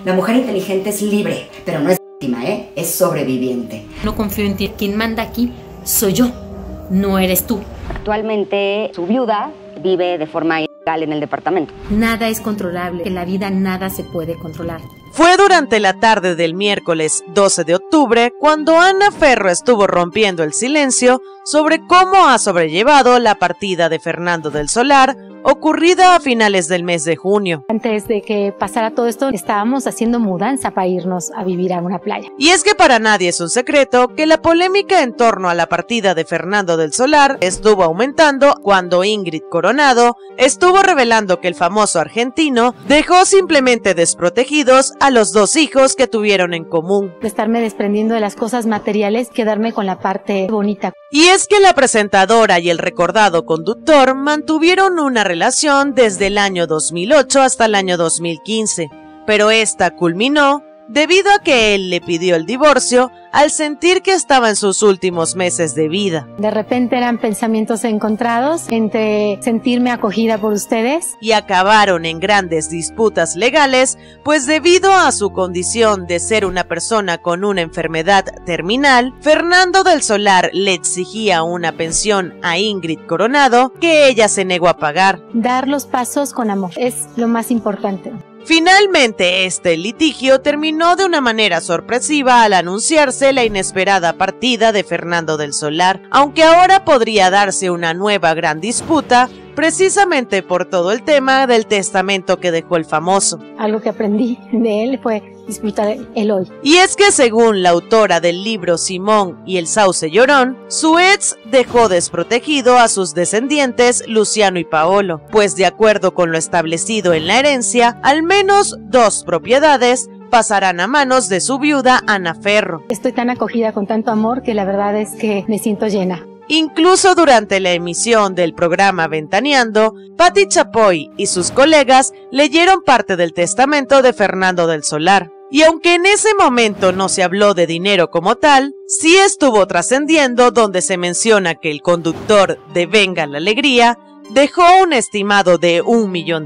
La mujer inteligente es libre, pero no es víctima, es sobreviviente. No confío en ti. Quien manda aquí soy yo, no eres tú. Actualmente su viuda vive de forma ilegal en el departamento. Nada es controlable, en la vida nada se puede controlar. Fue durante la tarde del miércoles 12 de octubre cuando Ana Ferro estuvo rompiendo el silencio sobre cómo ha sobrellevado la partida de Fernando del Solar, ocurrida a finales del mes de junio. Antes de que pasara todo esto, estábamos haciendo mudanza para irnos a vivir a una playa. Y es que para nadie es un secreto que la polémica en torno a la partida de Fernando del Solar estuvo aumentando cuando Ingrid Coronado estuvo revelando que el famoso argentino dejó simplemente desprotegidos a los dos hijos que tuvieron en común. De estarme desprendiendo de las cosas materiales, quedarme con la parte bonita. Y es que la presentadora y el recordado conductor mantuvieron una relación desde el año 2008 hasta el año 2015, pero esta culminó debido a que él le pidió el divorcio al sentir que estaba en sus últimos meses de vida. De repente eran pensamientos encontrados entre sentirme acogida por ustedes. Y acabaron en grandes disputas legales, pues debido a su condición de ser una persona con una enfermedad terminal, Fernando del Solar le exigía una pensión a Ingrid Coronado que ella se negó a pagar. Dar los pasos con amor es lo más importante. Finalmente, este litigio terminó de una manera sorpresiva al anunciarse la inesperada partida de Fernando del Solar, aunque ahora podría darse una nueva gran disputa, precisamente por todo el tema del testamento que dejó el famoso. Algo que aprendí de él fue disfrutar el hoy. Y es que según la autora del libro Simón y el Sauce Llorón, su ex dejó desprotegido a sus descendientes Luciano y Paolo, pues de acuerdo con lo establecido en la herencia, al menos 2 propiedades pasarán a manos de su viuda Ana Ferro. Estoy tan acogida con tanto amor que la verdad es que me siento llena. Incluso durante la emisión del programa Ventaneando, Patti Chapoy y sus colegas leyeron parte del testamento de Fernando del Solar. Y aunque en ese momento no se habló de dinero como tal, sí estuvo trascendiendo donde se menciona que el conductor de Venga la Alegría dejó un estimado de $1 millón.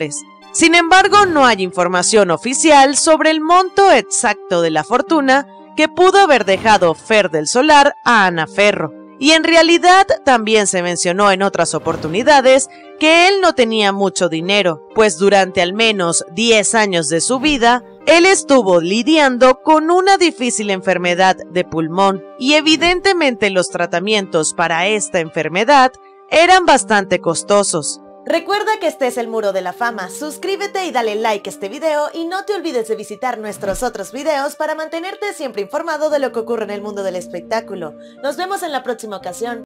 Sin embargo, no hay información oficial sobre el monto exacto de la fortuna que pudo haber dejado Fer del Solar a Ana Ferro. Y en realidad también se mencionó en otras oportunidades que él no tenía mucho dinero, pues durante al menos 10 años de su vida, él estuvo lidiando con una difícil enfermedad de pulmón y evidentemente los tratamientos para esta enfermedad eran bastante costosos. Recuerda que este es el Muro de la Fama, suscríbete y dale like a este video y no te olvides de visitar nuestros otros videos para mantenerte siempre informado de lo que ocurre en el mundo del espectáculo. Nos vemos en la próxima ocasión.